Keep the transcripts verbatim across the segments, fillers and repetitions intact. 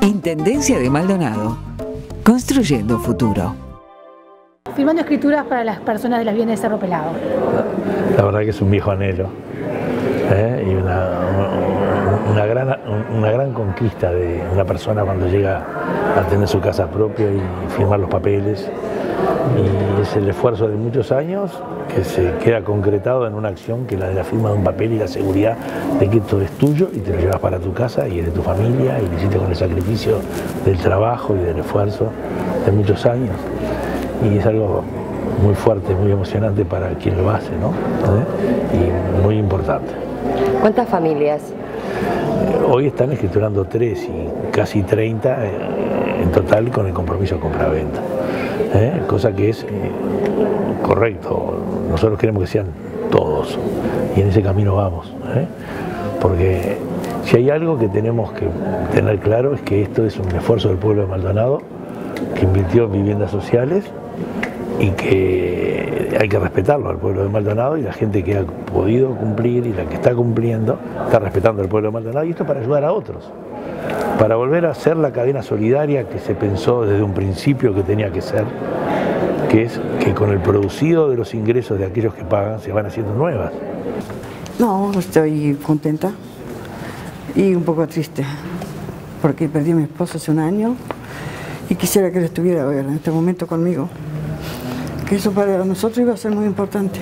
Intendencia de Maldonado, construyendo futuro. Firmando escrituras para las personas de las bienes de Cerro Pelado. La verdad que es un viejo anhelo, ¿eh? y una, una, gran, una gran conquista de una persona cuando llega a tener su casa propia y firmar los papeles. Y es el esfuerzo de muchos años que se queda concretado en una acción que es la de la firma de un papel y la seguridad de que esto es tuyo y te lo llevas para tu casa y es de tu familia y lo hiciste con el sacrificio del trabajo y del esfuerzo de muchos años. Y es algo muy fuerte, muy emocionante para quien lo hace, ¿no? ¿Eh? Y muy importante. ¿Cuántas familias? Hoy están escriturando tres y casi treinta en total con el compromiso de compra-venta. ¿Eh? Cosa que es eh, correcto. Nosotros queremos que sean todos y en ese camino vamos. ¿eh? Porque si hay algo que tenemos que tener claro es que esto es un esfuerzo del pueblo de Maldonado que invirtió en viviendas sociales y que hay que respetarlo al pueblo de Maldonado, y la gente que ha podido cumplir y la que está cumpliendo está respetando al pueblo de Maldonado, y esto para ayudar a otros, para volver a ser la cadena solidaria que se pensó desde un principio que tenía que ser, que es que con el producido de los ingresos de aquellos que pagan se van haciendo nuevas. No, estoy contenta y un poco triste porque perdí a mi esposo hace un año y quisiera que él estuviera en este momento conmigo, que eso para nosotros iba a ser muy importante.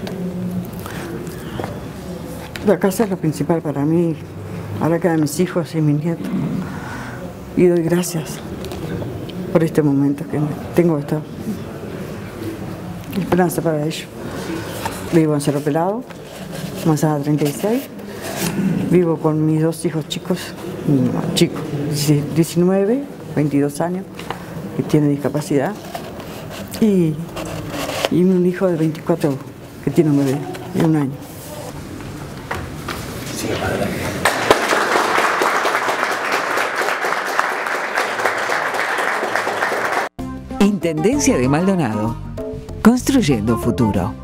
La casa es lo principal para mí, ahora quedan mis hijos y mis nietos, y doy gracias por este momento que tengo esta esperanza para ellos. Vivo en Cerro Pelado, Manzana treinta y seis, vivo con mis dos hijos chicos, chicos, diecinueve, veintidós años, que tiene discapacidad, y, y un hijo de veinticuatro que tiene un bebé de un año. Intendencia de Maldonado, construyendo futuro.